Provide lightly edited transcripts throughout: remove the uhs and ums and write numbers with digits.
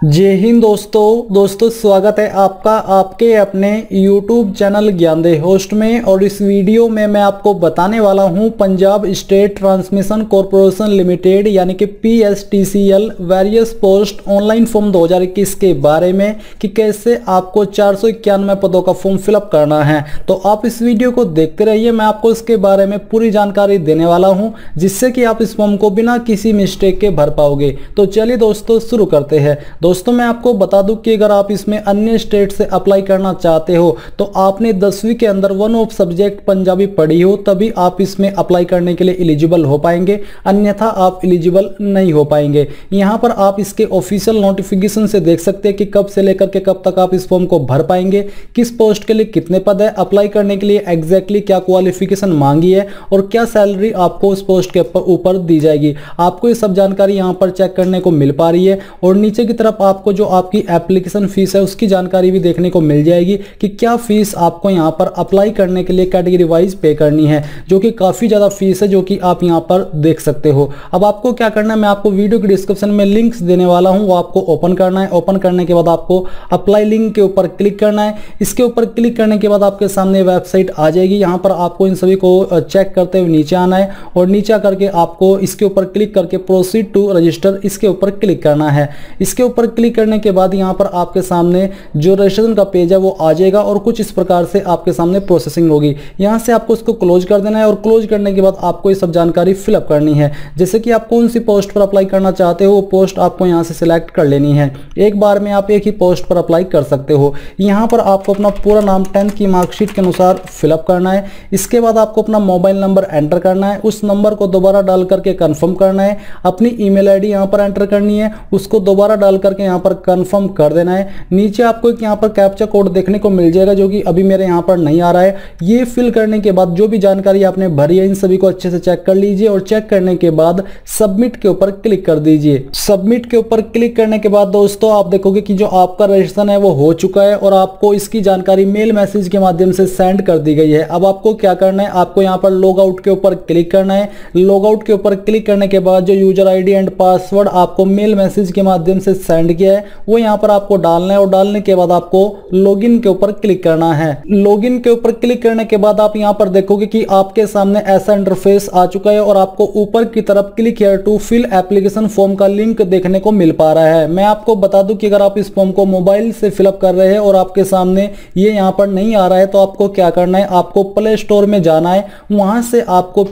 जय हिंद दोस्तों स्वागत है आपका आपके अपने YouTube चैनल ज्ञानदेह होस्ट में। और इस वीडियो में मैं आपको बताने वाला हूं Punjab state transmission corporation limited यानी कि PSTCL various post online form 2021 के बारे में कि कैसे आपको 491 पदों का फॉर्म फिलअप करना है। तो आप इस वीडियो को देखते रहिए, मैं आपको इसके बारे में पूरी जानकारी देने वाला हूं जिससे कि आप इस फॉर्म को बिना किसी मिस्टेक के भर पाओगे। तो चलिए दोस्तों शुरू करते हैं। दोस्तों मैं आपको बता दूं कि अगर आप इसमें अन्य स्टेट से अप्लाई करना चाहते हो तो आपने 10वीं के अंदर वन ऑफ सब्जेक्ट पंजाबी पढ़ी हो तभी आप इसमें अप्लाई करने के लिए एलिजिबल हो पाएंगे, अन्यथा आप एलिजिबल नहीं हो पाएंगे। यहां पर आप इसके ऑफिशियल नोटिफिकेशन से देख सकते हैं कि कब से लेकर के कब तक आप इस फॉर्म को भर पाएंगे, किस पोस्ट के लिए कितने पद है, अप्लाई करने के लिए एग्जैक्टली क्या क्वालिफिकेशन मांगी है और क्या सैलरी आपको उस पोस्ट के ऊपर दी जाएगी। आपको ये सब जानकारी यहां पर चेक करने को मिल पा रही है। और नीचे की तरफ आपको जो आपकी एप्लीकेशन फीस है उसकी जानकारी भी देखने को मिल जाएगी कि क्या फीस आपको यहां पर अप्लाई करने के लिए कैटेगरी वाइज पे करनी है, जो कि काफी ज्यादा फीस है जो कि आप यहां पर देख सकते हो। अब आपको क्या करना है, मैं आपको वीडियो के डिस्क्रिप्शन में लिंक्स देने वाला हूं, वो आपको ओपन करना है। ओपन करने के बाद आपको अप्लाई लिंक के ऊपर क्लिक करना है। इसके ऊपर क्लिक करने के बाद आपके सामने वेबसाइट आ जाएगी। यहां पर आपको इन सभी को चेक करते हुए नीचे आना है और नीचे करके आपको इसके ऊपर क्लिक करके प्रोसीड टू रजिस्टर इसके ऊपर क्लिक करना है। इसके ऊपर क्लिक करने के बाद यहां पर आपके सामने जो रजिस्ट्रेशन का पेज है वो आ जाएगा और कुछ इस प्रकार से आपके सामने प्रोसेसिंग होगी। यहां से आपको इसको क्लोज कर देना है और क्लोज करने के बाद आपको ये सब जानकारी फिलअप करनी है। जैसे कि आप कौन सी पोस्ट पर अप्लाई करना चाहते हो वो पोस्ट आपको यहां से सिलेक्ट कर लेनी है। एक बार में आप एक ही पोस्ट पर अप्लाई कर सकते हो। यहां पर आपको अपना पूरा नाम 10th की मार्कशीट के अनुसार फिलअप करना है। इसके बाद आपको अपना मोबाइल नंबर एंटर करना है, उस नंबर को दोबारा डाल करके कंफर्म करना है। अपनी ईमेल आईडी यहां पर एंटर करनी है, उसको दोबारा डाल करके यहां पर कंफर्म कर देना है। नीचे आपको एक यहां पर कैप्चा कोड देखने को मिल जाएगा जो कि अभी मेरे यहां पर नहीं आ रहा है। ये फिल करने के बाद जो भी जानकारी आपने भरी है इन सभी को अच्छे से चेक कर लीजिए और चेक करने के बाद सबमिट के ऊपर क्लिक कर दीजिए। सबमिट के ऊपर क्लिक करने के बाद दोस्तों आप देखोगे कि जो आपका रजिस्ट्रेशन है वो हो चुका है और आपको इसकी जानकारी मेल मैसेज के माध्यम से सेंड कर दी गई है। अब आपको क्या करना है, आपको यहां पर लॉग आउट के ऊपर क्लिक करना है। लॉग आउट के ऊपर क्लिक करने के बाद जो यूजर आईडी एंड पासवर्ड आपको मेल मैसेज के माध्यम से सेंड किया है वो यहां पर आपको डालना है और डालने के बाद आपको लॉगिन के ऊपर क्लिक करना है। लॉगिन के ऊपर क्लिक करने के बाद आप यहां पर देखोगे कि आपके सामने ऐसा इंटरफेस आ चुका है और आपको ऊपर की तरफ click here to fill application form का लिंक देखने को मिल पा रहा है। मैं आपको बता दूं कि अगर आप इस फॉर्म को मोबाइल से फिलअप कर रहे हैं और आपके सामने ये यहां पर नहीं आ रहा है तो आपको क्या करना है, आपको प्ले स्टोर में जाना है। वहां से आपको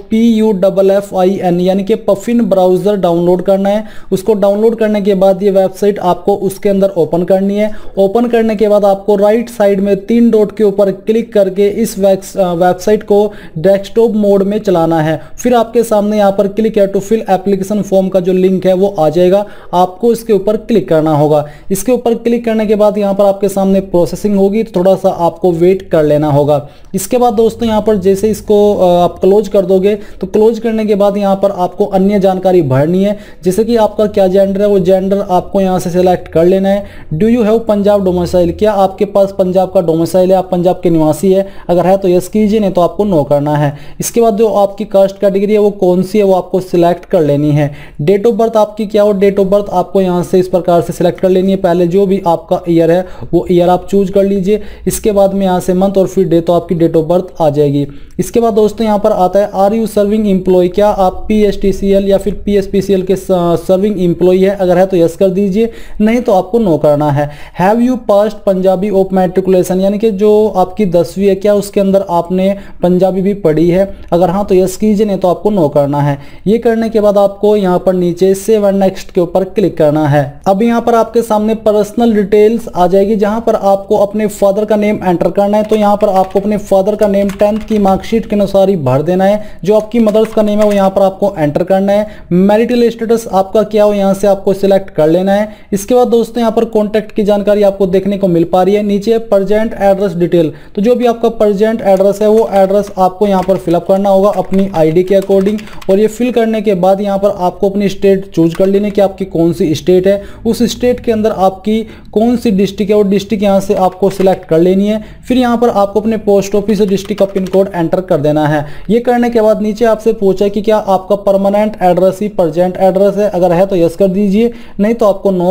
PUFFIN यानी कि पफिन ब्राउजर डाउनलोड करना है। उसको डाउनलोड करने के बाद ये वेबसाइट आपको उसके अंदर ओपन करनी है। ओपन करने के बाद आपको राइट साइड में 3 डॉट के ऊपर क्लिक करके इस वेबसाइट को डेस्कटॉप मोड में चलाना है। फिर आपके सामने यहाँ पर क्लिक है टू फिल एप्लीकेशन फॉर्म का जो लिंक है वो आ जाएगा, आपको इसके ऊपर क्लिक करना होगा। इसके ऊपर क्लिक करने के बाद यहाँ पर आपके सामने प्रोसेसिंग होगी तो थोड़ा सा आपको वेट कर लेना होगा। इसके बाद दोस्तों यहाँ पर जैसे इसको आप क्लोज कर दोगे तो क्लोज करने के बाद यहाँ पर आपको अन्य जानकारी भरनी है, जैसे कि आपका क्या जेंडर है वो जेंडर आपको यहाँ से सिलेक्ट कर लेना है। Do you have Punjab domicile, क्या आपके पास पंजाब का डोमिसाइल है, आप पंजाब के निवासी है, अगर है तो यस कीजिए, नहीं तो आपको नो करना है। इसके बाद जो आपकी कास्ट कैटेगरी है वो कौन सी है वो आपको सिलेक्ट कर लेनी है। डेट ऑफ बर्थ आपकी क्या हो, डेट ऑफ बर्थ आपको यहाँ से इस प्रकार से सिलेक्ट कर लेनी है। पहले जो भी आपका ईयर है वो ईयर आप चूज कर लीजिए। इसके बाद में यहाँ से मंथ और फिर डे, तो आपकी डेट ऑफ बर्थ आ जाएगी। इसके बाद दोस्तों यहाँ पर आता है आर यू सर्विंग एम्प्लॉय, क्या आप PSTCL या फिर PSPCL के सर्विंग एम्प्लॉय है, अगर है तो यस कर दीजिए, नहीं तो आपको नो करना है। Have you passed Punjabi of matriculation, यानी कि जो आपकी 10वीं है क्या उसके अंदर आपने पंजाबी भी पढ़ी है, अगर हाँ तो यस कीजिए, नहीं तो आपको नो करना है। ये करने के बाद आपको यहाँ पर नीचे सेव एंड नेक्स्ट के ऊपर क्लिक करना है। अब यहाँ पर आपके सामने पर्सनल डिटेल्स आ जाएगी जहां पर आपको अपने फादर का नेम एंटर करना है। तो यहाँ पर आपको अपने फादर का नेम 10th की मार्कशीट के अनुसार ही भर देना है। जो आपकी मदर्स का नेम है वो यहाँ पर आपको एंटर करना है। मैरिटल स्टेटस आपका क्या हो यहाँ से आपको सिलेक्ट कर लेना है। इसके बाद दोस्तों यहाँ पर कॉन्टैक्ट की जानकारी आपको देखने को मिल पा रही है। नीचे प्रेजेंट एड्रेस डिटेल, तो जो भी आपका प्रेजेंट एड्रेस है वो एड्रेस आपको यहाँ पर फिलअप करना होगा अपनी आईडी के अकॉर्डिंग। और ये फिल करने के बाद यहाँ पर आपको अपनी स्टेट चूज कर लेनी कि आपकी कौन सी स्टेट है, उस स्टेट के अंदर आपकी कौन सी डिस्ट्रिक्ट है और डिस्ट्रिक्ट यहाँ से आपको सिलेक्ट कर लेनी है। फिर यहाँ पर आपको अपने पोस्ट ऑफिस और डिस्ट्रिक्ट का पिन कोड एंटर कर देना है। ये करने के बाद नीचे आपसे पूछा कि क्या आपका परमानेंट एड्रेस ही प्रेजेंट एड्रेस है, अगर है तो यस कर दीजिए, नहीं तो आपको नो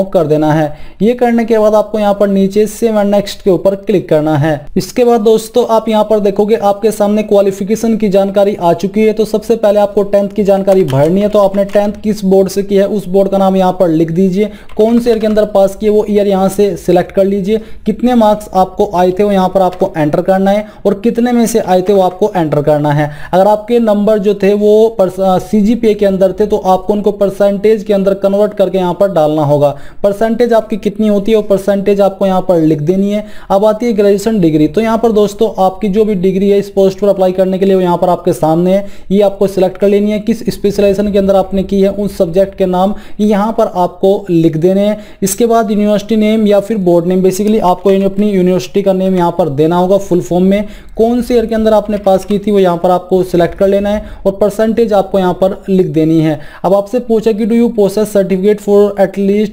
कर देना है। ये करने के बाद आपको यहाँ पर नीचे सेव एंड नेक्स्ट के ऊपर क्लिक करना है। इसके बाद दोस्तों आप यहाँ पर देखोगे आपके सामने क्वालिफिकेशन की जानकारी आ चुकी है। तो सबसे पहले आपको 10th की जानकारी भरनी है। तो आपने 10th किस बोर्ड से की है उस बोर्ड का नाम यहाँ पर लिख दीजिए, कौन से ईयर के अंदर पास किए वो ईयर यहाँ से सिलेक्ट कर लीजिए, कितने मार्क्स आपको आए थे वो यहाँ पर आपको एंटर करना है और कितने में से आए थे वो आपको एंटर करना है। अगर आपके नंबर जो थे वो CGPA के अंदर थे तो आपको उनको परसेंटेज के अंदर कन्वर्ट करके यहाँ पर डालना होगा। परसेंटेज आपकी कितनी होती है वो परसेंटेज आपको यहाँ पर लिख देनी है। अब आती है ग्रेजुएशन डिग्री। तो यहाँ पर दोस्तों आपकी जो भी डिग्री है इस पोस्ट पर अप्लाई करने के लिए वो यहाँ पर आपके सामने है, ये आपको सिलेक्ट कर लेनी है। किस स्पेशलाइजेशन के अंदर आपने की है उस सब्जेक्ट के नाम यहाँ पर आपको लिख देने हैं। इसके बाद यूनिवर्सिटी नेम या फिर बोर्ड नेम, बेसिकली आपको अपनी यूनिवर्सिटी का नेम यहाँ पर देना होगा फुल फॉर्म में। कौन से ईयर के अंदर आपने पास की थी वो यहाँ पर आपको सिलेक्ट कर लेना है और परसेंटेज आपको यहाँ पर लिख देनी है। अब आपसे पूछा कि do you possess certificate for at least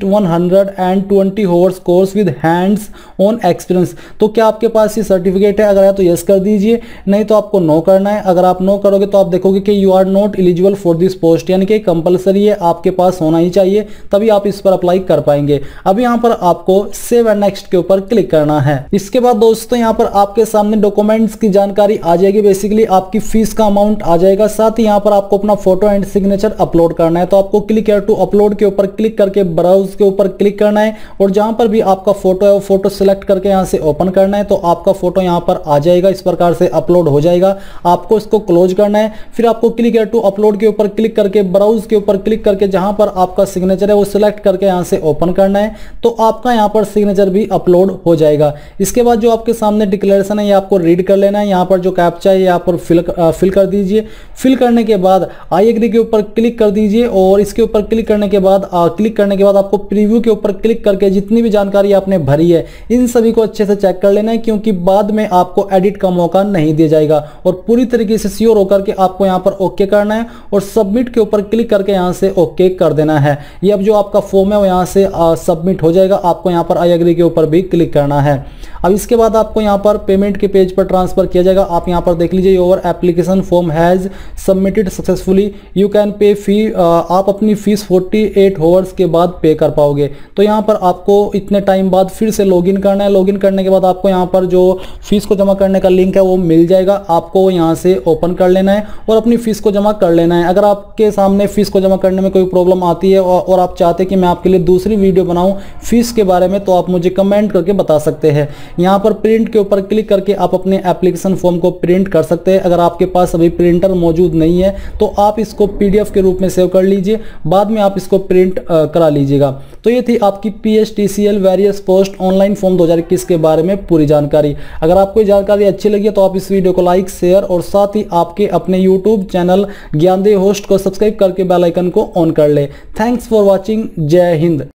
120 hours course with hands on experience. तो क्या आपके पास ये सर्टिफिकेट है? अगर है तो यस कर दीजिए, नहीं तो आपको नो करना है। अगर आप नो करोगे तो आप देखोगे कि you are not eligible for this post, यानी कि कंपलसरी है, आपके पास होना ही चाहिए तभी आप इस पर अप्लाई कर पाएंगे। अब यहाँ पर आपको सेव एंड नेक्स्ट के ऊपर क्लिक करना है। इसके बाद दोस्तों यहाँ पर आपके सामने डॉक्यूमेंट्स की जानकारी आ जाएगी, बेसिकली आपकी फीस का अमाउंट आ जाएगा। साथ ही यहाँ पर आपको अपना फोटो एंड सिग्नेचर अपलोड करना है। तो आपको क्लिक हियर टू अपलोड के ऊपर क्लिक करके ब्राउज के ऊपर क्लिक करना है और जहां पर भी आपका फोटो है वो फोटो सिलेक्ट करके यहां से ओपन करना है। तो आपका फोटो यहां पर आ जाएगा, इस प्रकार से अपलोड हो जाएगा। आपको इसको क्लोज करना है। फिर आपको क्लिक हियर टू अपलोड के ऊपर क्लिक करके ब्राउज के ऊपर क्लिक करके जहां पर आपका सिग्नेचर है वो सिलेक्ट करके यहां से ओपन करना है। तो आपका यहां पर सिग्नेचर भी अपलोड हो जाएगा। इसके बाद जो आपके सामने डिक्लेरेशन है ये आपको रीड कर लेना है। यहाँ पर जो कैप्चा है यहाँ पर फिल कर दीजिए। फिल करने के बाद आई एग्री के ऊपर क्लिक कर दीजिए और इसके ऊपर क्लिक करने के बाद आपको प्रीव्यू के ऊपर क्लिक करके जितनी भी जानकारी आपने भरी है इन सभी को अच्छे से चेक कर लेना है, क्योंकि बाद में आपको एडिट का मौका नहीं दिया जाएगा। और पूरी तरीके से श्योर होकर के आपको यहाँ पर ओके करना है और सबमिट के ऊपर क्लिक करके यहाँ से ओके कर देना है। ये अब जो आपका फॉर्म है वो यहाँ से सबमिट हो जाएगा। आपको यहाँ पर आई एग्री के ऊपर भी क्लिक करना है। अब इसके बाद आपको यहाँ पर पेमेंट के पेज पर ट्रांसफर किया जाएगा। आप यहाँ पर देख लीजिए your application form has submitted successfully, you can pay fee. आप अपनी फीस 48 आवर्स के बाद पे कर पाओगे। तो यहाँ पर आपको इतने टाइम बाद फिर से लॉगिन करना है। लॉगिन करने के बाद आपको यहाँ पर जो फीस को जमा करने का लिंक है वो मिल जाएगा। आपको यहाँ से ओपन कर लेना है और अपनी फीस को जमा कर लेना है। अगर आपके सामने फीस को जमा करने में कोई प्रॉब्लम आती है और आप चाहते हैं कि मैं आपके लिए दूसरी वीडियो बनाऊं फीस के बारे में, तो आप मुझे कमेंट करके बता सकते हैं। यहाँ पर प्रिंट के ऊपर क्लिक करके आप अपने एप्लीकेशन फॉर्म को प्रिंट कर सकते हैं। अगर आपके पास अभी प्रिंटर मौजूद नहीं है तो आप इसको PDF के रूप में सेव कर लीजिए, बाद में आप इसको प्रिंट करा लीजिएगा। तो ये थी आपकी PSTCL various post online form 2021 के बारे में पूरी जानकारी। अगर आपको ये जानकारी अच्छी लगी तो आप इस वीडियो को लाइक, शेयर और साथ ही आपके अपने YouTube चैनल ज्ञानदेव होस्ट को सब्सक्राइब करके बेल आइकन को ऑन कर ले। Thanks for watching. जय हिंद।